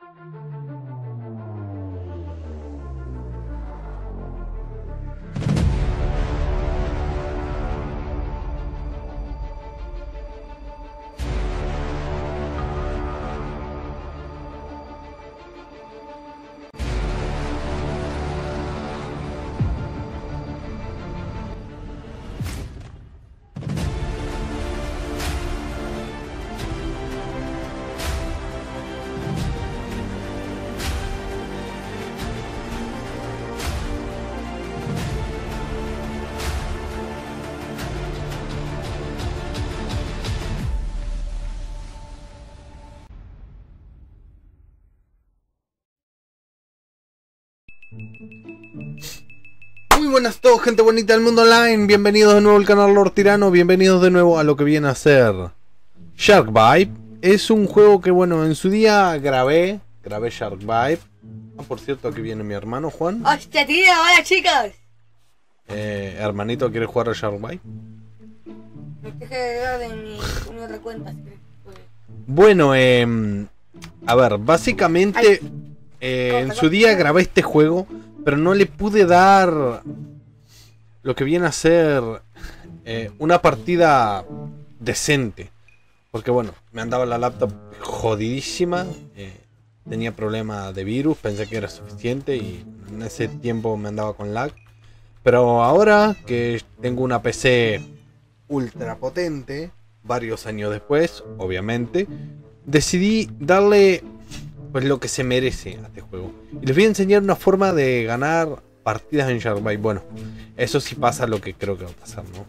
Muy buenas a todos, gente bonita del mundo online. Bienvenidos de nuevo al canal Lord Tirano. Bienvenidos de nuevo a lo que viene a ser Shark Vibe. Es un juego que, bueno, en su día grabé Shark Vibe. Por cierto, aquí viene mi hermano Juan. ¡Hostia, tío! ¡Hola, chicos! Hermanito, ¿quieres jugar a Shark Vibe? Me dejé de agregar de mi otra cuenta. Bueno, a ver, básicamente en su día grabé este juego, pero no le pude dar lo que viene a ser una partida decente. Porque bueno, me andaba la laptop jodidísima, tenía problema de virus, pensé que era suficiente y en ese tiempo me andaba con lag. Pero ahora que tengo una PC ultra potente, varios años después, obviamente, decidí darle pues lo que se merece a este juego. Y les voy a enseñar una forma de ganar partidas en Shark Vibe. Bueno, eso sí pasa lo que creo que va a pasar, ¿no?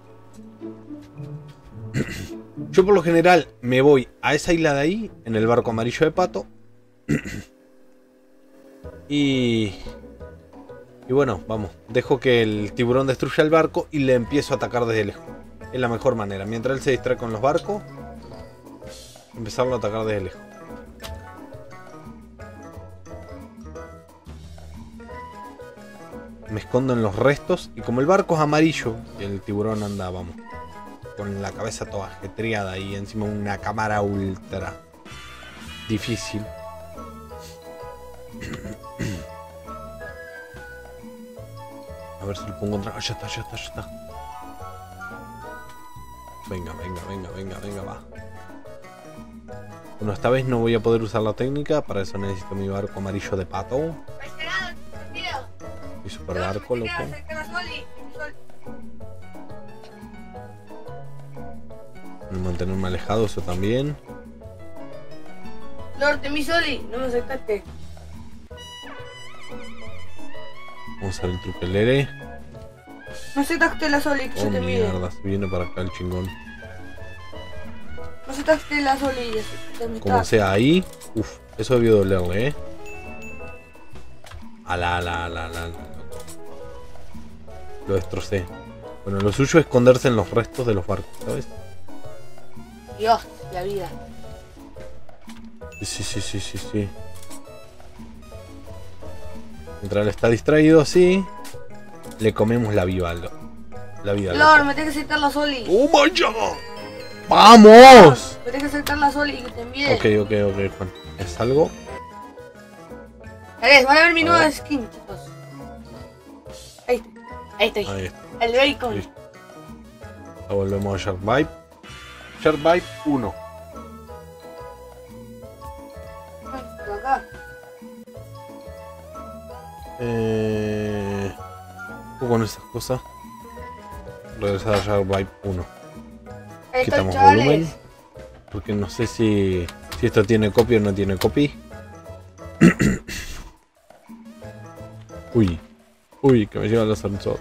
Yo por lo general me voy a esa isla de ahí, en el barco amarillo de Pato. Y bueno, vamos, dejo que el tiburón destruya el barco y le empiezo a atacar desde lejos. Es la mejor manera, mientras él se distrae con los barcos, empezarlo a atacar desde lejos. Me escondo en los restos y como el barco es amarillo, el tiburón anda, vamos, con la cabeza toda ajetreada y encima una cámara ultra difícil. A ver si lo pongo otra. Ah, ya está. Venga, va. Bueno, esta vez no voy a poder usar la técnica, para eso necesito mi barco amarillo de Pato. Y super barco, loco. Mantenerme alejado, eso también. Lord, de mi Soli, no me aceptaste. Vamos a ver el truquelere. No aceptaste la Soli, que Oh, yo te envié. mierda, se viene para acá el chingón. No aceptaste la Soli, Como sea ahí. Uf, eso debió dolerle, Lo destrocé. Bueno, lo suyo es esconderse en los restos de los barcos, ¿sabes? Dios, la vida. Sí. Mientras él está distraído así, le comemos la vida. Lord, me tenés que aceptar la Soli. ¡Oh, my God! ¡Vamos! Me tenés que aceptar la Soli que te envié. Ok, Juan. ¿Es algo? Van a ver mi nueva skin, chicos. Ahí estoy. Ahí está. El bacon. Listo. Ya volvemos a Shark Vibe. Shark Vibe 1. Acá. Con esas cosas. Regresar a Shark Vibe 1. Ahí está, Quitamos chavales. volumen. Porque no sé si esto tiene copy o no tiene copy. Uy, que me lleva el ascensor.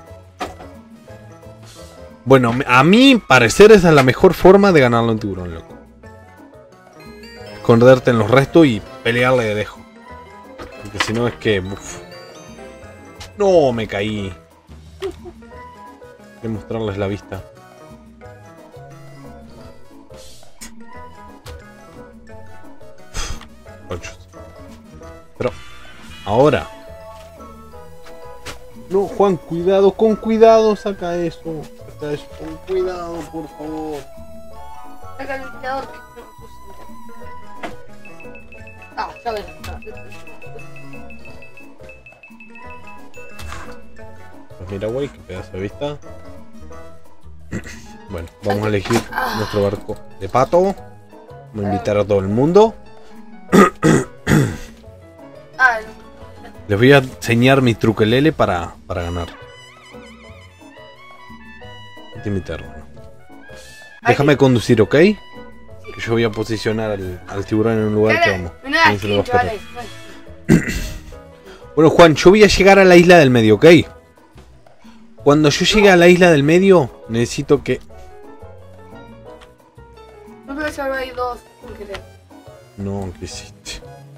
Bueno, a mi parecer esa es la mejor forma de ganarle a un tiburón, loco. Esconderte en los restos y pelearle de lejos. Porque si no es que... Uf. No, me caí. Voy a mostrarles la vista. Pero ahora... No, Juan, cuidado, con cuidado, saca eso. Con cuidado, por favor. Saca el limpiador. Ah, ya ves. Pues mira, güey, qué pedazo de vista. Bueno, vamos a elegir nuestro barco de pato. Vamos a invitar a todo el mundo. Ah, Les voy a enseñar mi truquelele para ganar. Te invitaron. Déjame conducir, ¿ok? Que yo voy a posicionar al tiburón en un lugar que vamos. Ahí se lo va a esperar. Bueno, Juan, yo voy a llegar a la isla del medio, ¿ok? Cuando yo llegue a la isla del medio, necesito que... No creo que solo hay dos, sin querer. No, ¿qué hiciste?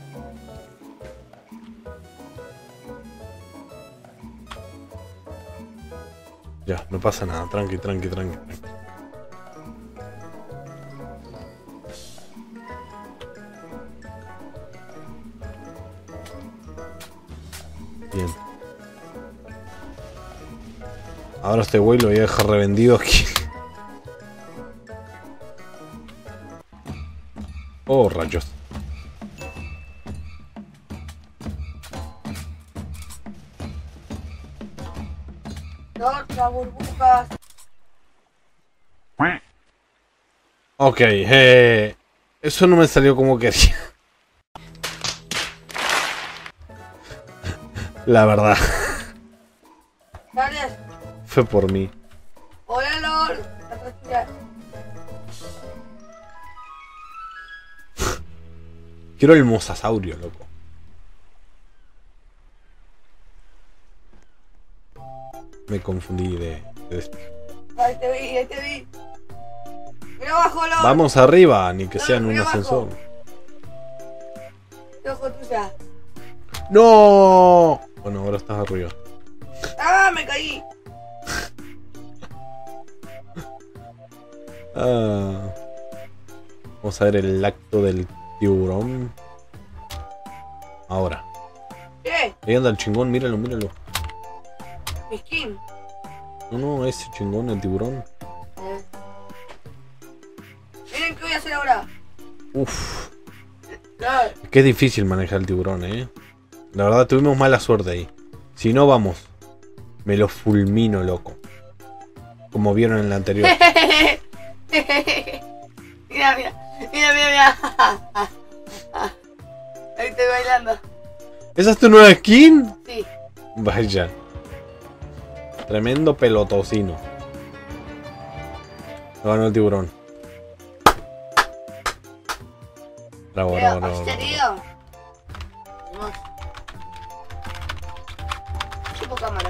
Ya, no pasa nada, tranqui. Bien. Ahora este güey lo voy a dejar revendido aquí. Oh, rayos. Otra burbujas. Ok, eso no me salió como quería. La verdad, Dale. fue por mí. Hola, LOL. Quiero el mosasaurio, loco. Me confundí de Ahí te vi. Mira abajo, LOL. Vamos arriba, ni que sea en un mira abajo. ascensor. Te ojo tuya. ¡No! Bueno, ahora estás arriba. ¡Ah, me caí! Ah. Vamos a ver el acto del tiburón. Ahora. ¿Qué? Ahí anda el chingón, míralo. Mi skin. No, ese chingón, el tiburón. Miren qué voy a hacer ahora. Uf. LOL. Es que es difícil manejar el tiburón, La verdad tuvimos mala suerte ahí. Si no, vamos. Me lo fulmino, loco. Como vieron en la anterior. Mira. Ahí estoy bailando. ¿Esa es tu nueva skin? Sí. Vaya. Tremendo pelotocino. Lo ganó el tiburón. Bravo. ¿Serio? Tipo cámara.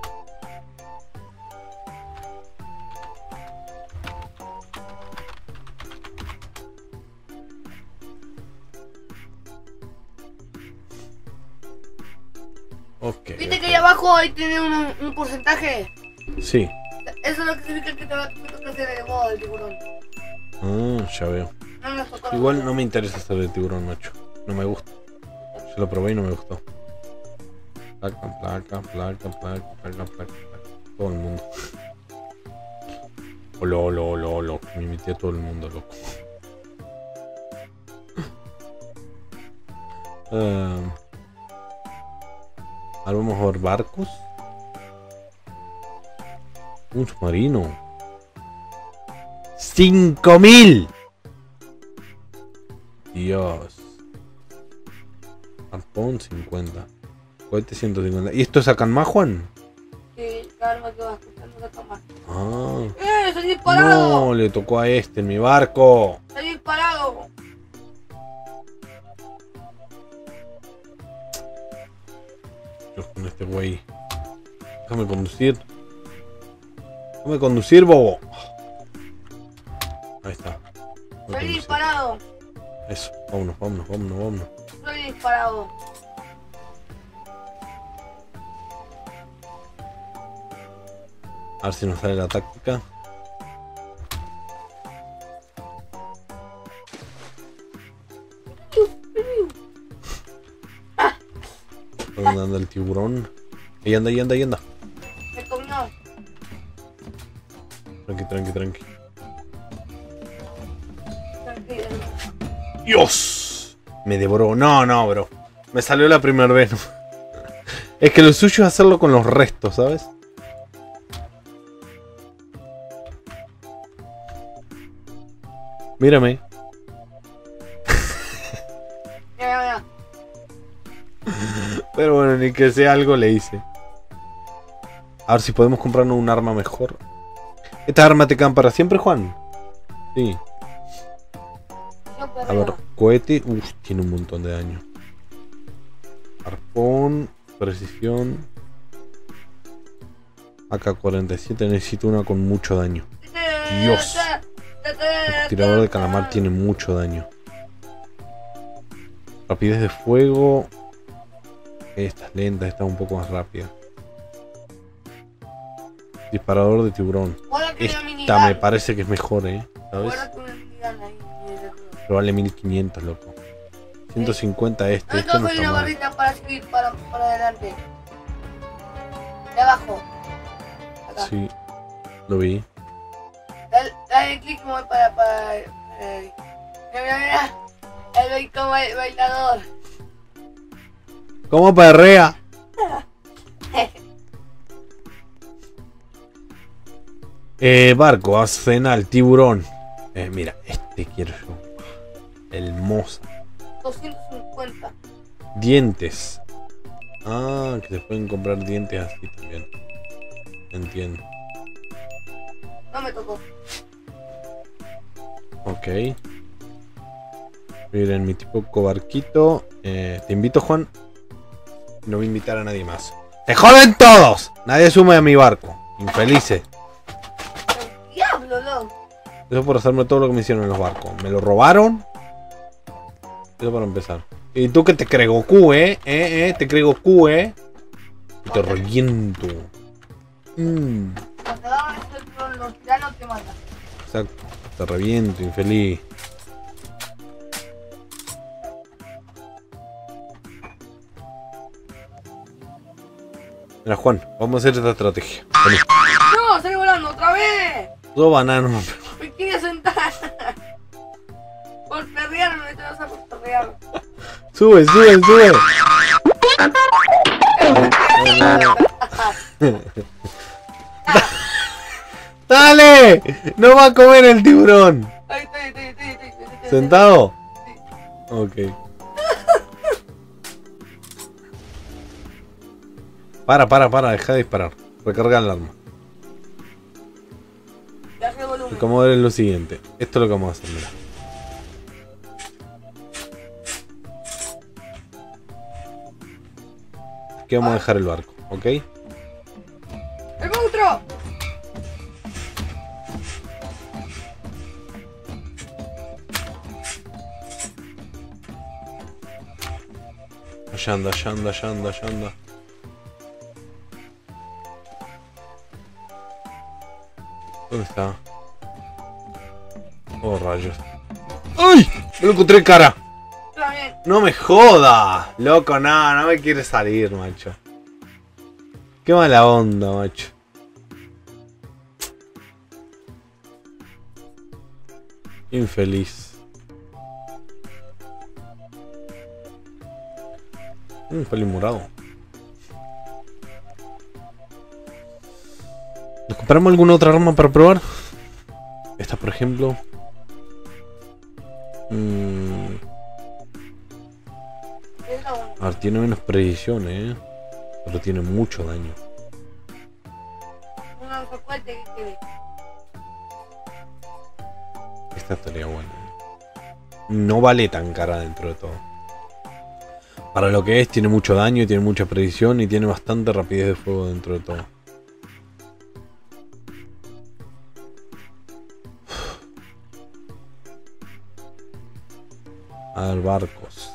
Ok. ¿Viste que ahí abajo ahí tiene un porcentaje? Sí. Eso es lo que significa que te va a tocar hacer el modo del tiburón. Ya veo. No nos tocó. Igual no me interesa hacer el tiburón, macho. No me gusta. Yo lo probé y no me gustó. Placa. Todo el mundo. Lo. Me invité a todo el mundo, loco. Ahora vamos a ver barcos. Un submarino. 5000. Dios. Arpón 50. Cohete 150. ¿Y esto sacan más, Juan? Sí, calma que vas escuchando la cámara. Ah. ¡Soy disparado! No, le tocó a este en mi barco. ¡Soy disparado! Yo con este güey. Déjame conducir, bobo. Ahí está. ¡Soy disparado! Eso, vámonos. ¡Soy disparado! A ver si nos sale la táctica. ¿Dónde anda el tiburón? Ahí anda. Me comió. Tranqui. Tranquilo. ¡Dios! Me devoró. No, no, bro. Me salió la primera vez. Es que lo suyo es hacerlo con los restos, ¿sabes? Mírame. Mira. Pero bueno, ni que sea algo le hice. A ver si podemos comprarnos un arma mejor. ¿Estas armas te quedan para siempre, Juan? Sí. A ver, cohete. Uf, tiene un montón de daño. Arpón, precisión. AK-47, necesito una con mucho daño. Dios. El tirador de calamar tiene mucho daño. Rapidez de fuego. Esta es lenta, esta es un poco más rápida. Disparador de tiburón. Esta me parece que es mejor, ¿sabes? Pero vale 1500, loco. 150 este. Este no está mal. Para seguir para adelante. De abajo. Acá. Sí, lo vi. Dale clic como para mira. El como bailador. ¿Cómo perrea? Barco, arsenal, tiburón. Mira, este quiero yo. El moza. 250. Dientes. Ah, que se pueden comprar dientes así también. Entiendo. No me tocó. Ok. Miren, mi tipo barquito. Te invito, Juan. No voy a invitar a nadie más. ¡Se joden todos! Nadie sube a mi barco. Infelices. ¡El diablo, loco! Eso por hacerme todo lo que me hicieron en los barcos. Me lo robaron. Eso para empezar. Y tú que te crees Goku, te crees Goku, Y te reviento. Cuando daban los tiranos te matan. Exacto. Te reviento, infeliz. Mira, Juan, vamos a hacer esta estrategia. Vení. ¡No! ¡Salí volando otra vez! Dos bananos. Me quería sentar. Por perrearme, te vas a por perrear. Sube. ¡Dale! ¡No va a comer el tiburón! Ahí estoy. ¿Sentado? Sí. Ok. Para, deja de disparar. Recarga el arma. Ya hace volumen. Como es lo siguiente. Esto es lo que vamos a hacer, mira. Aquí vamos a dejar el barco, ¿ok? ¡El monstruo! Allá anda. ¿Dónde está? Oh, rayos. ¡Ay! Me lo encontré cara. También. No me joda, loco, no me quiere salir, macho. Qué mala onda, macho. Infeliz. Un feliz morado. ¿Nos compramos alguna otra arma para probar? Esta, por ejemplo. A ver, tiene menos precisión, pero tiene mucho daño. Una fuerte que quede. Esta estaría buena. No vale tan cara dentro de todo. Para lo que es, tiene mucho daño, tiene mucha precisión y tiene bastante rapidez de fuego dentro de todo. A ver, barcos.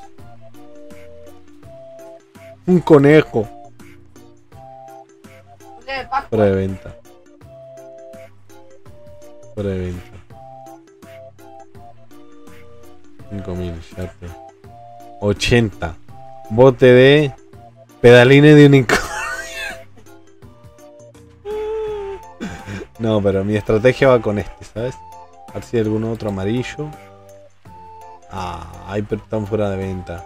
Un conejo. Fuera de venta. 5000, ya te. 80. Bote de pedalines de unicornio. No, pero mi estrategia va con este, ¿sabes? A ver si hay algún otro amarillo. Ay, pero están fuera de venta.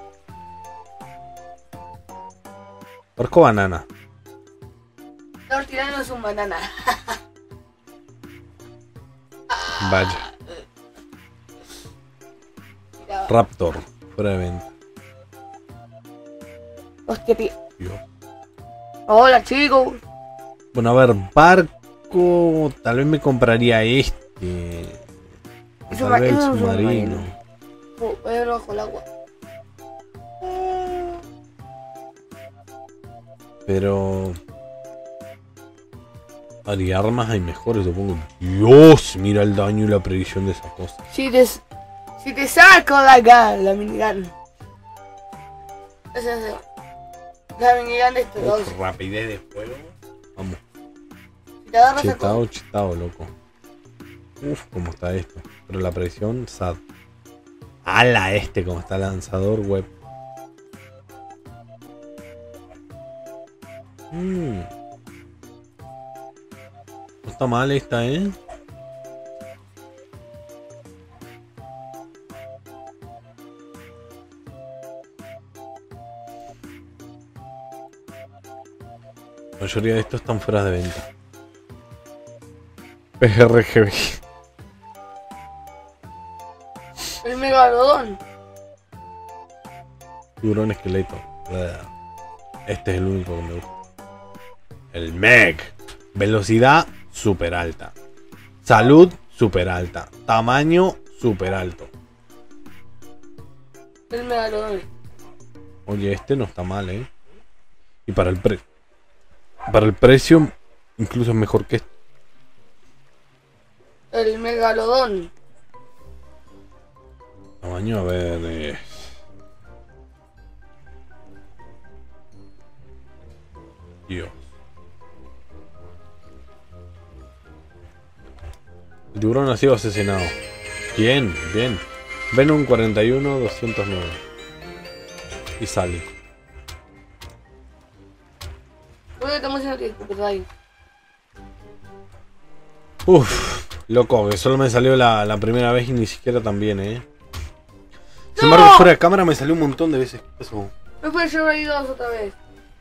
Orco banana. Lord Tirano es un banana. Vaya. Mira, Raptor. Fuera de venta. hostia, tío. Dios. Hola, chicos. Bueno, a ver, barco. Tal vez me compraría este. Es un Tal vez el es un submarino. Voy a ir bajo el agua. Pero. Hay armas hay mejores, supongo. Dios, mira el daño y la predicción de esa cosa. Si te saco de acá la minigun. Esa es la minigun de estos dos. Uf, rapidez de fuego. Vamos. Si te agarras a Chetado, chetado, loco. Uf, cómo está esto. Pero la predicción, sad. Ala, este, como está el lanzador web. No está mal esta, ¿eh? La mayoría de estos están fuera de venta. PRGB. el megalodón. Tiburón esqueleto. Este es el único que me gusta. El Meg. Velocidad super alta. Salud super alta. Tamaño super alto. El megalodón. Oye, este no está mal, ¿eh? Y para el precio, incluso es mejor que este. El megalodón. Tamaño, a ver. Dios. El tiburón ha sido asesinado. Bien, bien. Venom 41 209. Y sale. ¿Por qué estamos haciendo tiempo ahí? Uff, loco, que solo me salió la primera vez y ni siquiera tan bien, ¿eh? Sin ¡No! embargo, fuera de cámara me salió un montón de veces. ¿Qué pasó? Me fue a llevar ahí dos otra vez.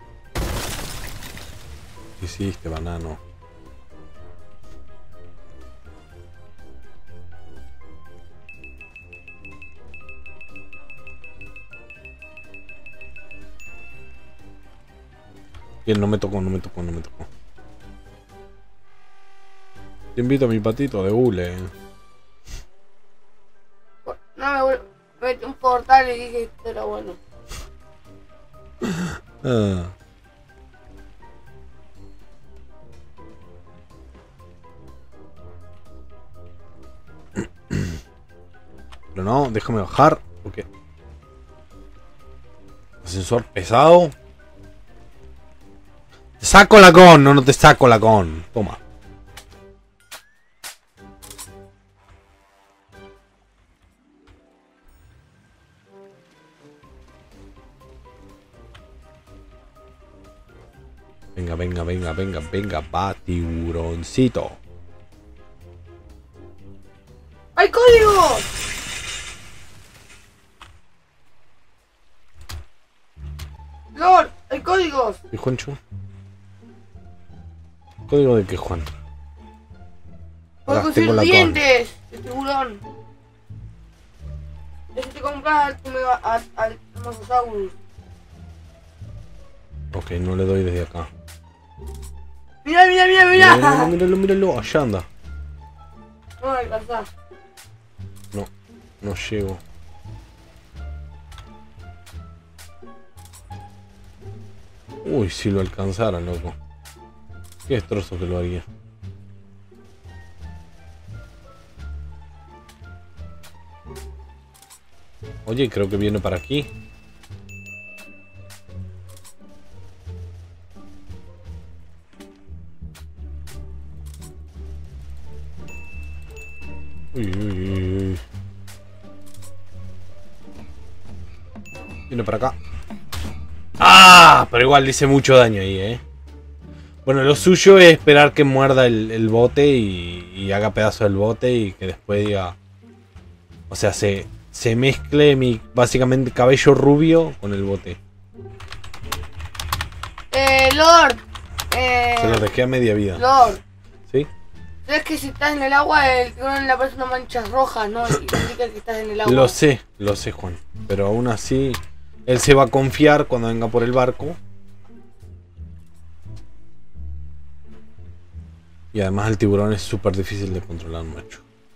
¿Qué hiciste, banano? Bien, no me tocó. Te invito a mi patito de hule. No, me metí un portal y dije que esto era bueno. Ah. Pero no, déjame bajar. Porque ascensor pesado. Te saco la con, no te saco la con. Toma. Venga, va, tiburoncito. ¡Hay códigos! ¡Lord! ¡Hay códigos! ¿Y Juancho? ¿Código de qué, Juan? ¡Puedo Ahora conseguir tengo la dientes! ¡De tiburón! Eso te compras al Mosasaurus. Ok, no le doy desde acá. ¡Mira! Míralo, allá anda. No me alcanzás. No llego. Uy, si lo alcanzara, loco. Qué destrozo que lo haría. Oye, creo que viene para aquí. Uy. Viene para acá. ¡Ah! Pero igual dice mucho daño ahí, ¿eh? Bueno, lo suyo es esperar que muerda el bote y haga pedazo del bote y que después diga... O sea, se se mezcle mi básicamente cabello rubio con el bote. Lord. Se lo dejé a media vida. Lord. ¿Sí? ¿Sabes que si estás en el agua, el tiburón le aparece una mancha roja, ¿no? Y indica que estás en el agua. Lo sé, Juan. Pero aún así, él se va a confiar cuando venga por el barco. Y además el tiburón es súper difícil de controlar, macho.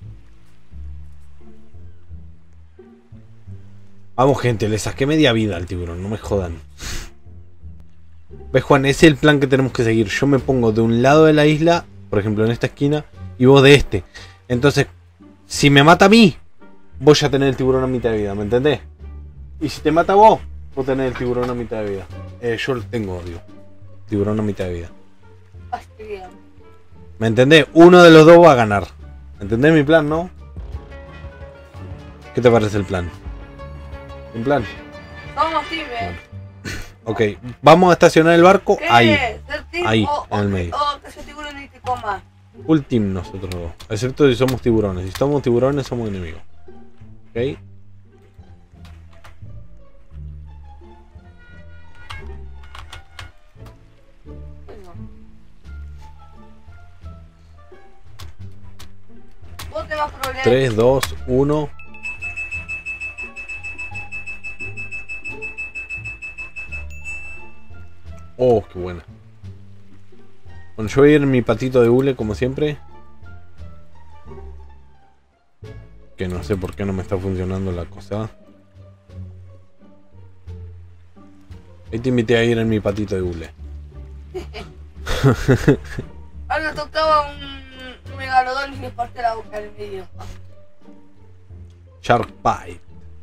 Vamos, gente, le saqué media vida al tiburón, no me jodan. ¿Ves, Juan? Ese es el plan que tenemos que seguir. Yo me pongo de un lado de la isla, por ejemplo en esta esquina, y vos de este. Entonces, si me mata a mí, vos ya tenés el tiburón a mitad de vida, ¿me entendés? Y si te mata a vos, vos tenés el tiburón a mitad de vida. Yo lo tengo, digo. Tiburón a mitad de vida. Hostia. ¿Me entendés? Uno de los dos va a ganar. ¿Entendés mi plan, no? ¿Qué te parece el plan? ¿Un plan? Vamos, Time. Bueno. Ok, vamos a estacionar el barco ¿Qué? ahí. ¿Ser team Ahí, o en el medio. O que ese tiburón y te coma. Full team nosotros dos. Excepto si somos tiburones. Si somos tiburones, somos enemigos. Ok. Vos tenés problemas. 3, 2, 1. Oh, qué buena. Bueno, yo voy a ir en mi patito de hule como siempre. Que no sé por qué no me está funcionando la cosa. Ahí te invité a ir en mi patito de hule. Ahora tocaba un megalodón y le parte la boca al medio. Shark Bite.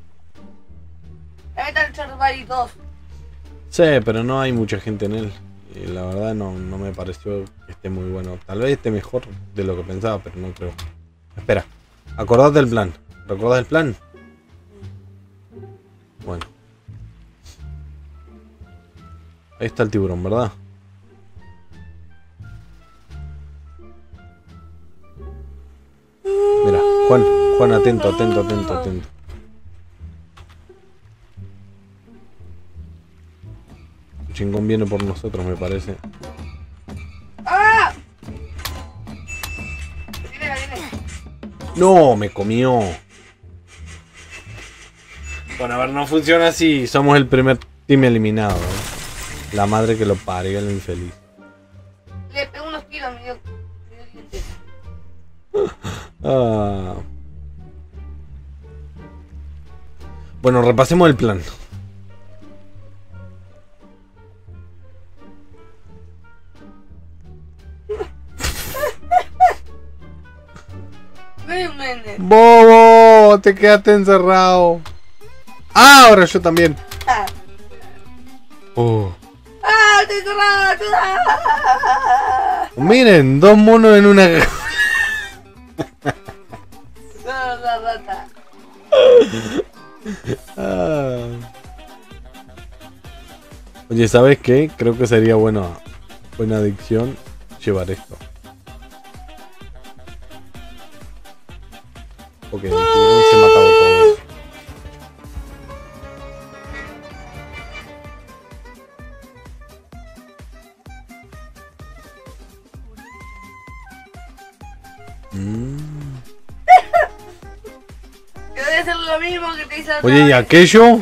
La meta el Charbari 2. Sí, pero no hay mucha gente en él. Y la verdad no me pareció que esté muy bueno. Tal vez esté mejor de lo que pensaba, pero no creo. Espera, acordate del plan. ¿Recordás el plan? Bueno. Ahí está el tiburón, ¿verdad? Mira, Juan, atento, atento, atento, atento. El chingón viene por nosotros, me parece. ¡Ah! Viene. No, me comió. Bueno, a ver, no funciona así. Somos el primer team eliminado, ¿eh? La madre que lo parió, el infeliz. Le pegó unos tiros, me dio dientes. Ah. Bueno, repasemos el plan. ¡Bobo! Te quedaste encerrado. ¡Ah! Ahora yo también. ¡Ah! Oh. ¡Ah! ¡Estoy cerrado! ¡Ah! Miren, dos monos en una. La rata. Ah. Oye, ¿sabes qué? Creo que sería buena adicción llevar esto. Porque el tiburón se mataba todo. Que debe ser lo mismo que te hice. Oye, ¿y aquello?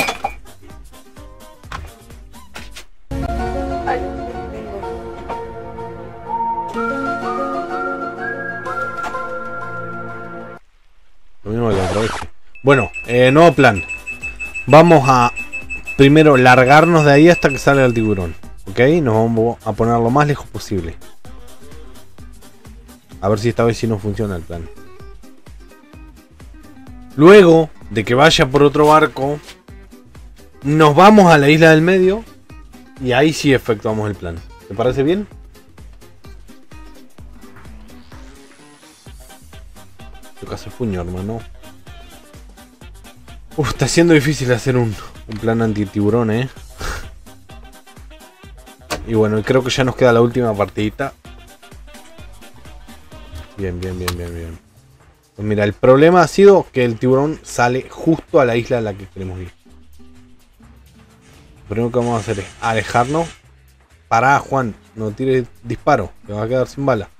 Ay, Lo mismo que la otra vez. Bueno, nuevo plan. Vamos a primero largarnos de ahí hasta que salga el tiburón. ¿Ok? Nos vamos a poner lo más lejos posible. A ver si esta vez sí nos funciona el plan. Luego de que vaya por otro barco, nos vamos a la isla del medio y ahí sí efectuamos el plan. ¿Te parece bien? Toca hacer puño, hermano. Está siendo difícil hacer un plan anti-tiburón, ¿eh? Y bueno, creo que ya nos queda la última partidita. Bien. Pues mira, el problema ha sido que el tiburón sale justo a la isla a la que queremos ir. Lo primero que vamos a hacer es alejarnos. Pará, Juan, no tires disparo, te vas a quedar sin bala.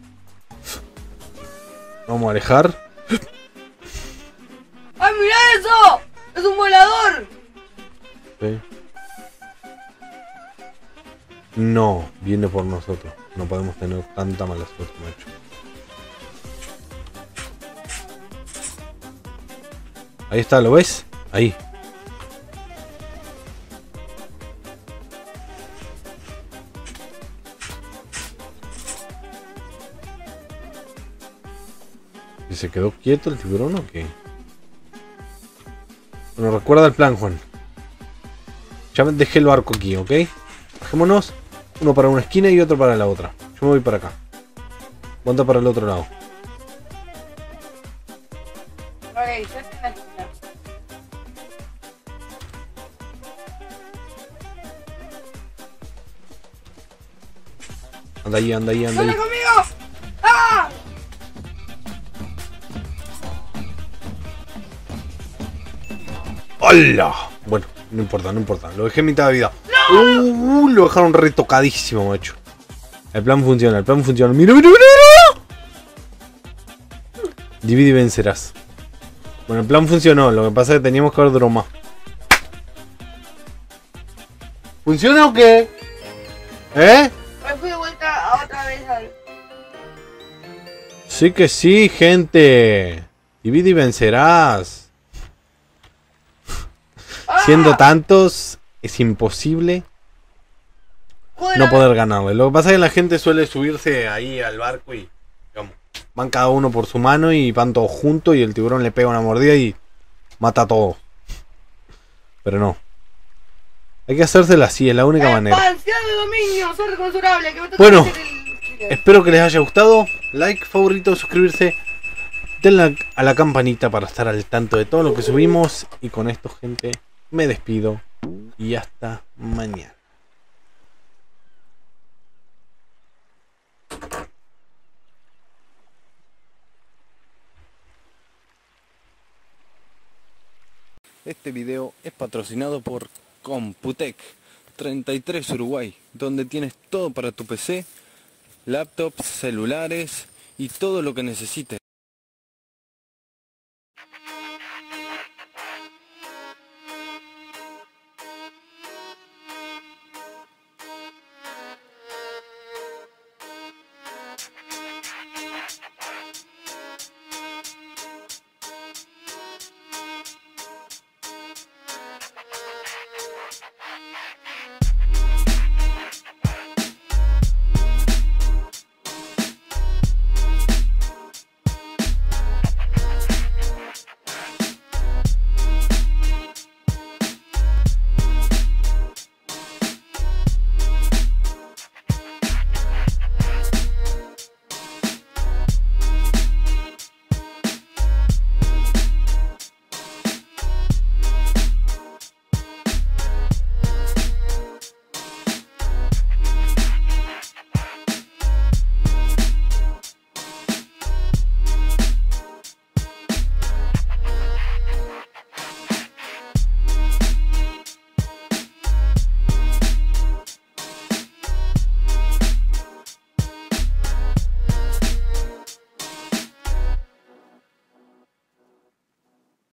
Vamos a alejar. ¡Ay, mira eso! ¡Es un volador! Sí. No, viene por nosotros. No podemos tener tanta mala suerte, macho. Ahí está, ¿lo ves? Ahí. ¿Y se quedó quieto el tiburón o qué? Bueno, recuerda el plan, Juan. Ya dejé el barco aquí, ¿ok? Bajémonos. Uno para una esquina y otro para la otra. Yo me voy para acá. Ponte para el otro lado. Ok, yo estoy en la esquina. Anda ahí, anda ahí, anda ahí. ¡Sale conmigo! ¡Ah! ¡Hola! Bueno, no importa, no importa. Lo dejé en mitad de vida. ¡No! Lo dejaron retocadísimo, macho. El plan funciona, el plan funciona. ¡Mira, mira, mira! Divide y vencerás. Bueno, el plan funcionó. Lo que pasa es que teníamos que haber durado más. ¿Funciona o qué? ¿Eh? Me fui de vuelta a otra vez al... Sí que sí, gente. Divide y vencerás. ¡Ah! Siendo tantos, es imposible Joder, no poder ganarle. Lo que pasa es que la gente suele subirse ahí al barco y digamos, van cada uno por su mano y van todos juntos y el tiburón le pega una mordida y mata a todos. Pero no. Hay que hacérsela así, es la única manera. ¡Expansión de dominio! ¡Soy reconsurable! Que me toca Bueno, hacer el... espero que les haya gustado. Like, favorito, suscribirse. Denle a la campanita para estar al tanto de todo lo que subimos. Y con esto, gente, me despido. Y hasta mañana. Este video es patrocinado por Computec 33 Uruguay, donde tienes todo para tu PC, laptops, celulares y todo lo que necesites.